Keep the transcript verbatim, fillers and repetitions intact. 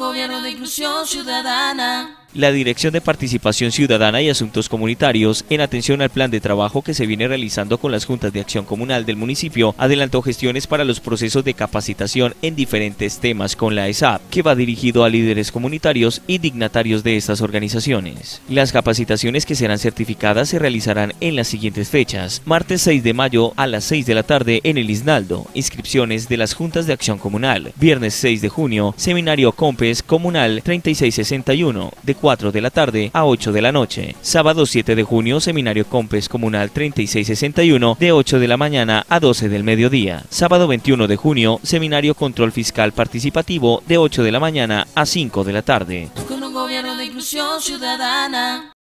gobierno de inclusión ciudadana. La Dirección de Participación Ciudadana y Asuntos Comunitarios, en atención al plan de trabajo que se viene realizando con las juntas de acción comunal del municipio, adelantó gestiones para los procesos de capacitación en diferentes temas con la E S A P, que va dirigido a líderes comunitarios y dignatarios de estas organizaciones. Las capacitaciones que serán certificadas se realizarán en las siguientes fechas: martes seis de mayo a las seis de la tarde en el Isnaldo, inscripciones de las juntas de acción comunal; viernes seis de junio, seminario COMPES Comunal treinta y seis sesenta y uno, de cuatro de la tarde a ocho de la noche; sábado siete de junio, seminario COMPES Comunal treinta y seis sesenta y uno, de ocho de la mañana a doce del mediodía; sábado veintiuno de junio, seminario Control Fiscal Participativo de ocho de la mañana a cinco de la tarde. Con un gobierno de inclusión ciudadana.